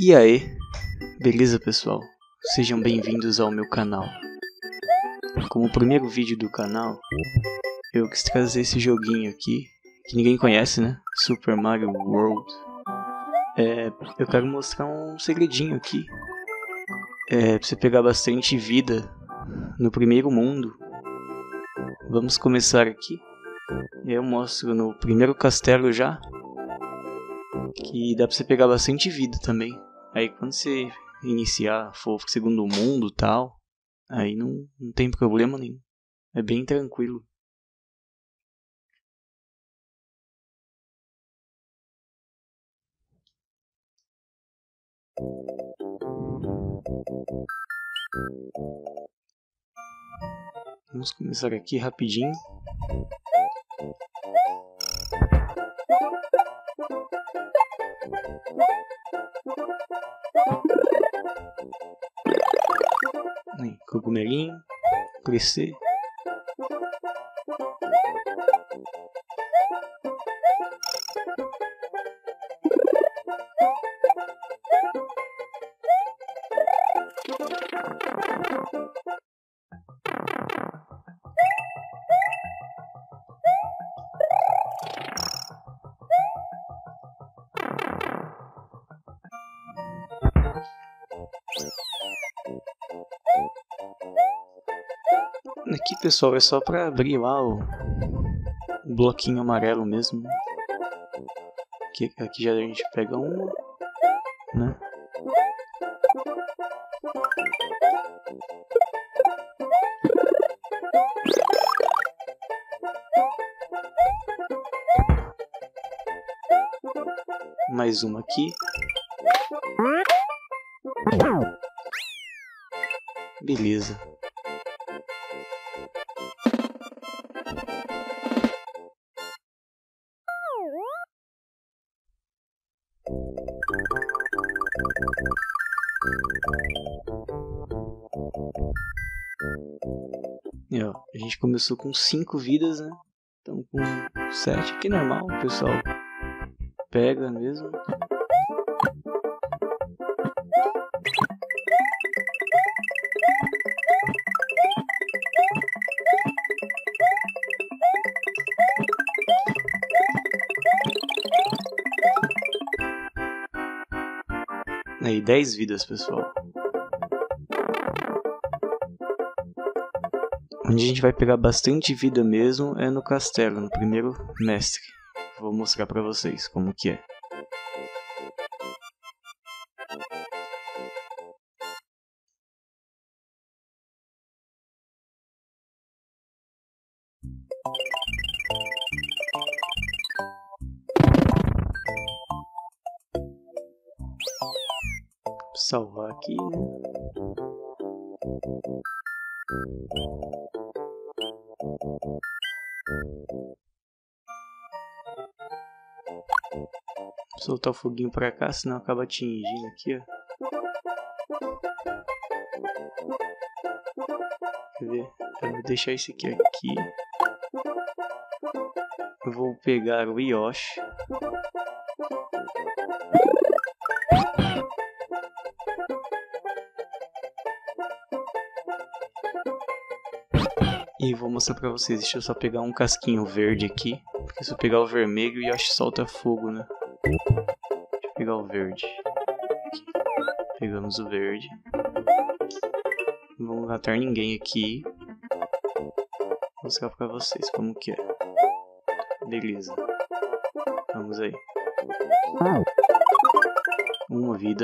E aí, beleza pessoal? Sejam bem-vindos ao meu canal. Como o primeiro vídeo do canal, eu quis trazer esse joguinho aqui, que ninguém conhece, né? Super Mario World. Eu quero mostrar um segredinho aqui. Pra você pegar bastante vida no primeiro mundo. Vamos começar aqui. E aí eu mostro no primeiro castelo já, que dá pra você pegar bastante vida também. Aí quando você iniciar, for pro segundo mundo e tal, aí não tem problema nenhum. É bem tranquilo. Vamos começar aqui rapidinho. Aí, cogumelinho, crescer. Aqui, pessoal, é só pra abrir lá o bloquinho amarelo mesmo. Aqui já a gente pega uma, né? Mais uma aqui. Beleza. E, ó, a gente começou com 5 vidas, né? Então com 7 aqui normal, o pessoal pega mesmo. Aí, 10 vidas, pessoal. Onde a gente vai pegar bastante vida mesmo é no castelo, no primeiro mestre. Vou mostrar pra vocês como que é. Salvar aqui, né? Soltar o foguinho pra cá, senão acaba atingindo aqui, ó. Quer ver? Eu vou deixar esse aqui. Eu vou pegar o Yoshi. E vou mostrar pra vocês. Deixa eu só pegar um casquinho verde aqui. Porque se eu pegar o vermelho, o Yoshi solta fogo, né? Deixa eu pegar o verde. Aqui. Pegamos o verde. Não vamos matar ninguém aqui. Vou mostrar pra vocês como que é. Beleza. Vamos aí. Uma vida.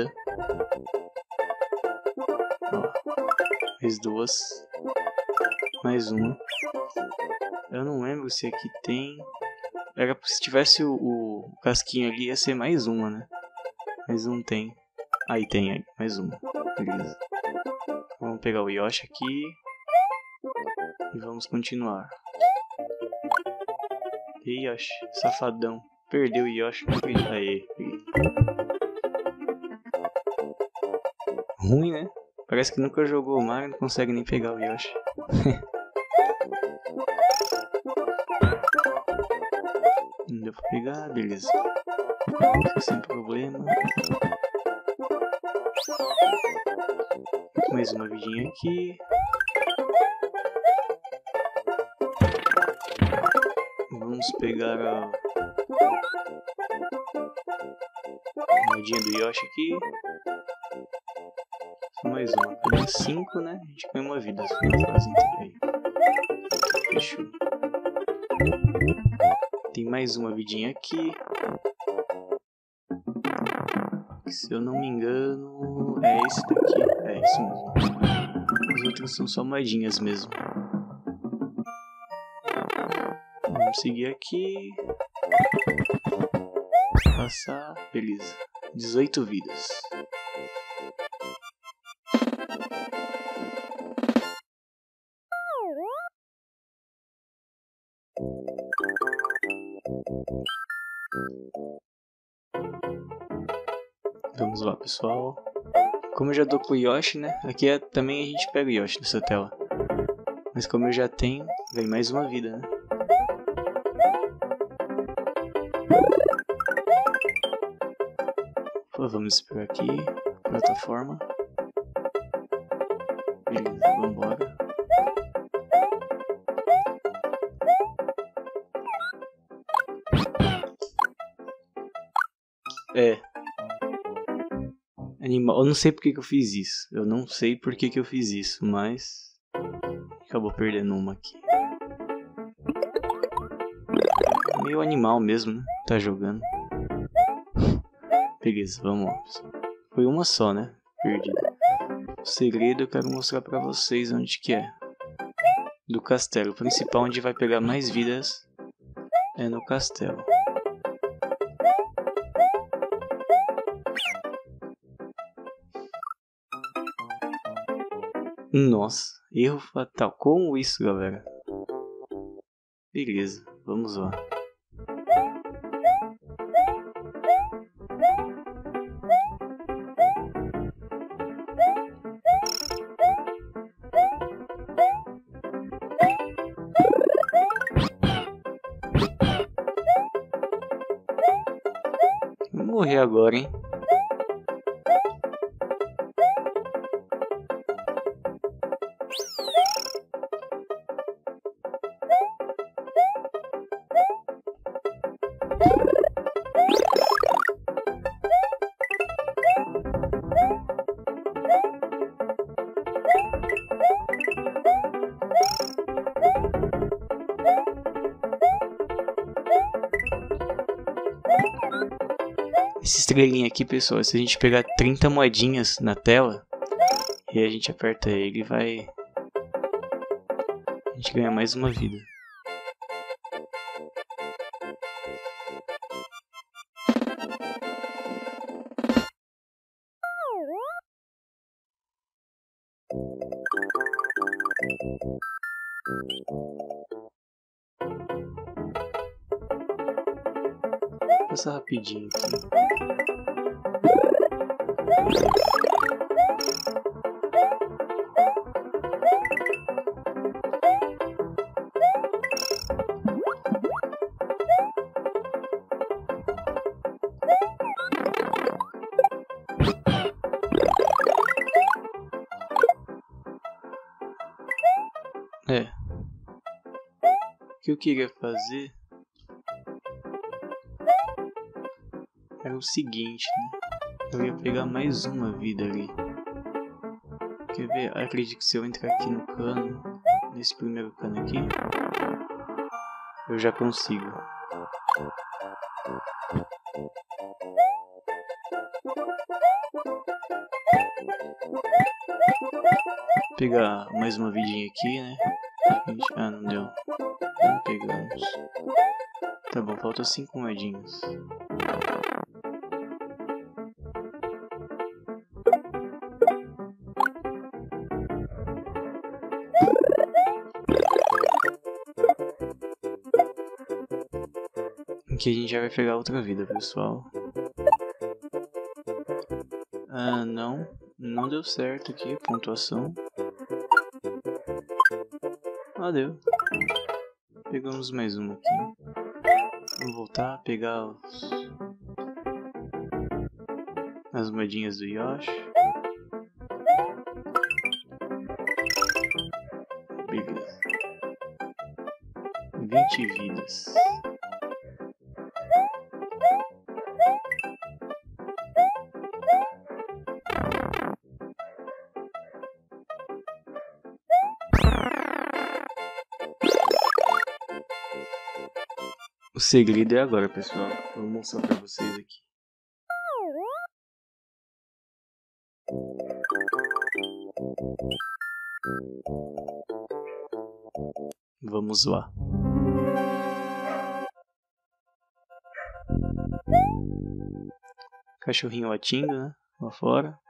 Ó. Mais duas. Mais uma. Eu não lembro se aqui tem. Era se tivesse o casquinho ali ia ser mais uma, né? Mas não tem. Aí tem aí, mais uma. Beleza. Vamos pegar o Yoshi aqui. E vamos continuar. E Yoshi, safadão. Perdeu o Yoshi. Aê. Ruim, né? Parece que nunca jogou o Mario e não consegue nem pegar o Yoshi. Não deu pra pegar, beleza. Sem problema. Mais uma vidinha aqui. Vamos pegar a moedinha do Yoshi aqui. Só mais uma. Cadê 5, né? A gente ganha uma vida. Fase inteira aí. Fechou. Tem mais uma vidinha aqui. Se eu não me engano, é esse daqui. É isso mesmo. As outras são só moedinhas mesmo. Vamos seguir aqui. Passar. Beleza. 18 vidas. Vamos lá, pessoal. Como eu já dou pro Yoshi, né? Aqui também a gente pega o Yoshi nessa tela. Mas como eu já tenho, vem mais uma vida, né? Pô, vamos esperar aqui. Plataforma. Beleza, vambora. Animal. Eu não sei porque que eu fiz isso. Eu não sei porque que eu fiz isso, mas acabou perdendo uma aqui. Meio animal mesmo, né? Tá jogando. Beleza, vamos lá. Foi uma só, né? Perdida. O segredo eu quero mostrar pra vocês onde que é. Do castelo. O principal onde vai pegar mais vidas é no castelo. Nossa, erro fatal. Como isso, galera? Beleza, vamos lá. Vou morrer agora, hein? Essa estrelinha aqui, pessoal, se a gente pegar 30 moedinhas na tela e a gente aperta ele, vai... a gente ganha mais uma vida. Vou passar rapidinho aqui. O que eu queria fazer era o seguinte, né? Eu ia pegar mais uma vida ali. Quer ver? Eu acredito que se eu entrar aqui no cano, nesse primeiro cano aqui, eu já consigo. Pegar mais uma vidinha aqui, né? Ah, não deu. Não pegamos. Tá bom, faltam 5 moedinhas. Aqui a gente já vai pegar outra vida, pessoal. Ah, não deu certo aqui a pontuação. Ah, deu. Pegamos mais uma aqui. Vamos voltar a pegar as moedinhas do Yoshi. 20 vidas. O segredo é agora, pessoal. Vou mostrar pra vocês aqui. Vamos lá. Cachorrinho latindo, né? Lá fora.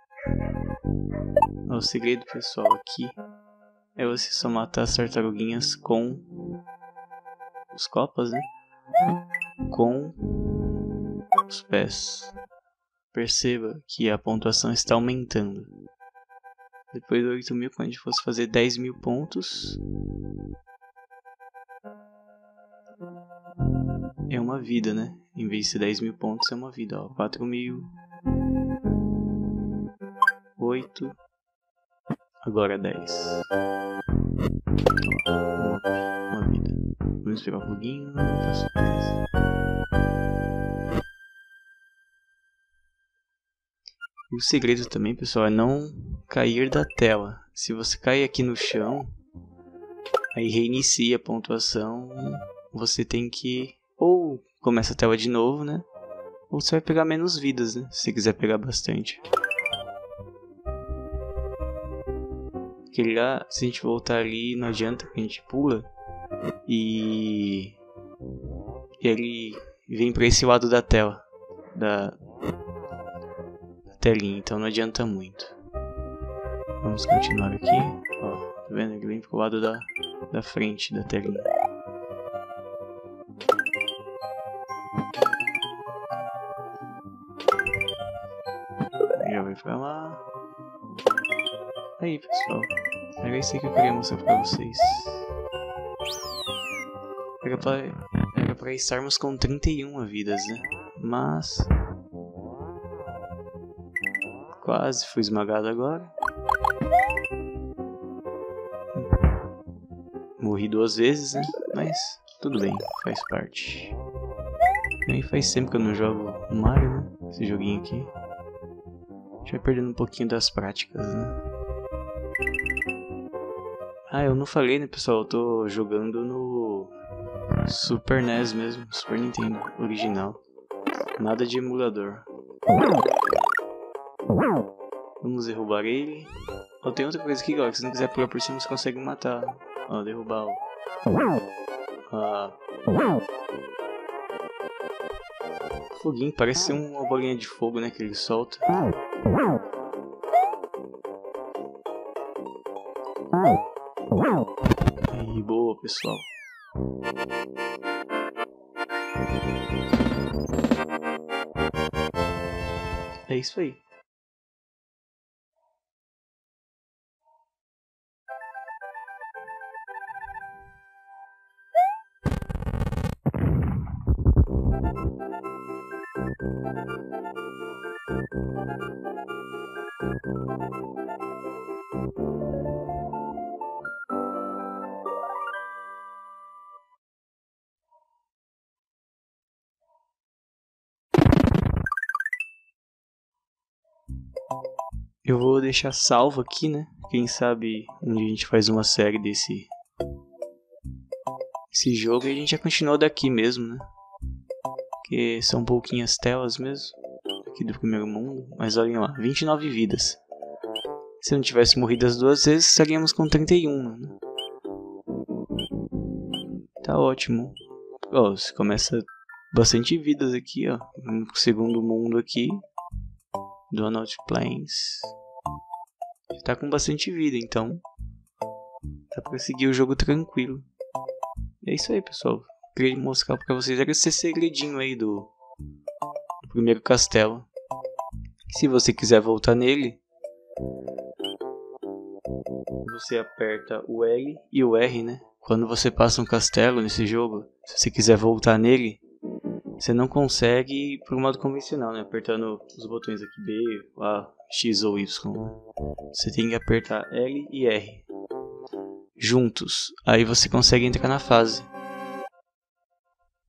O segredo, pessoal, aqui é você só matar as tartaruguinhas com os copas, né? Com os pés. Perceba que a pontuação está aumentando. Depois de 8.000, quando a gente fosse fazer 10.000 pontos, é uma vida, né? Em vez de ser 10.000 pontos, é uma vida. Ó, 4.000, 8, agora 10. Uma vida. Vamos pegar um foguinho. E o segredo também, pessoal, é não cair da tela. Se você cair aqui no chão, aí reinicia a pontuação. Você tem que ou começa a tela de novo, né? Ou você vai pegar menos vidas, né? Se você quiser pegar bastante. Porque lá, se a gente voltar ali, não adianta que a gente pula. E ele vem para esse lado da tela. Da telinha, então não adianta muito. Vamos continuar aqui. Ó, tá vendo? Ele vem pro lado da frente da telinha. Já vai pra lá. Aí, pessoal, era isso que eu queria mostrar pra vocês. Era pra estarmos com 31 vidas, né? Mas quase fui esmagado agora. Morri 2 vezes, né? Mas tudo bem, faz parte. E faz tempo que eu não jogo Mario, né? Esse joguinho aqui. A gente vai perdendo um pouquinho das práticas, né? Ah, eu não falei, né, pessoal? Eu tô jogando no Super NES mesmo, Super Nintendo original. Nada de emulador. Vamos derrubar ele. Ó, tem outra coisa aqui, ó, que se não quiser pular por cima, você consegue matar. Ó, derrubar o... foguinho, parece ser uma bolinha de fogo, né, que ele solta. Aí, boa, pessoal. É isso aí. Eu vou deixar salvo aqui, né? Quem sabe um dia a gente faz uma série desse jogo e a gente já continua daqui mesmo, né? Porque são pouquinhas telas mesmo aqui do primeiro mundo. Mas olhem lá, 29 vidas. Se não tivesse morrido as 2 vezes, estaríamos com 31, né? Tá ótimo. Ó, você começa bastante vidas aqui, ó. No segundo mundo aqui. Donald Plains. Tá com bastante vida, então dá pra seguir o jogo tranquilo. É isso aí, pessoal. Queria mostrar pra vocês esse segredinho aí do primeiro castelo. Se você quiser voltar nele, você aperta o L e o R, né? Quando você passa um castelo nesse jogo, se você quiser voltar nele, você não consegue ir pro modo convencional, né? Apertando os botões aqui B, A, X ou Y. Você tem que apertar L e R juntos. Aí você consegue entrar na fase.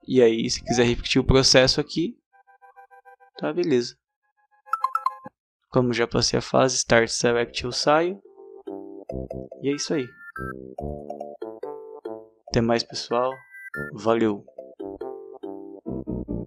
E aí, se quiser repetir o processo aqui, tá, beleza. Como já passei a fase, Start Select, eu saio. E é isso aí. Até mais, pessoal. Valeu!